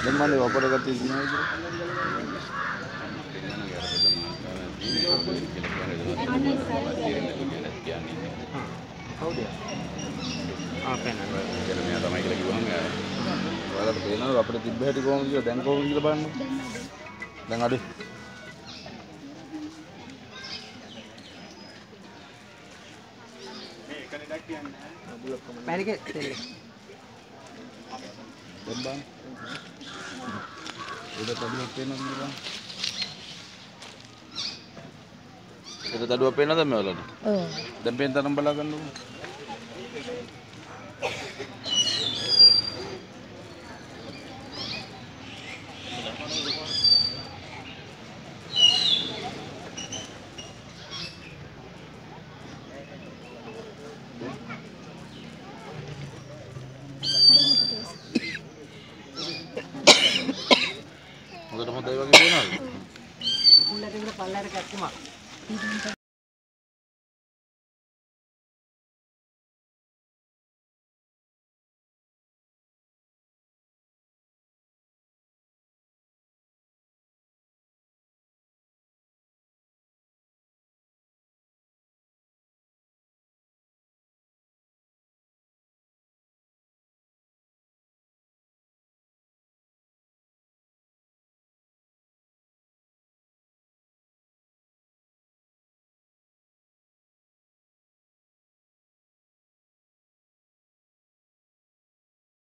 දැන් මම වපර ගත්තේ ඉන්නවා කවුද? පේනවා. කියලා මෙයා තමයි කියලා කිව්වම ඔයාලට පේනවද අපිට තිබ්බ හැටි කොහොමද කියලා දැන් කොහොමද කියලා බලන්න. දැන් අඩේ. මේ එකනේ ඩක් කියන්නේ. පැනිකේ දෙන්න. දැන් බලන්න. උඩ තඩුවක් පේනවද කියලා? උඩ තඩුවක් පේනවද මේ වලට? ඔව්. දැන් පේන තරම් බලා ගන්නකො. හොඳට හොඳයි වගේ පේනවද? උකුල්ලට ඉන්න පල්ලයට කැක්කුමක්.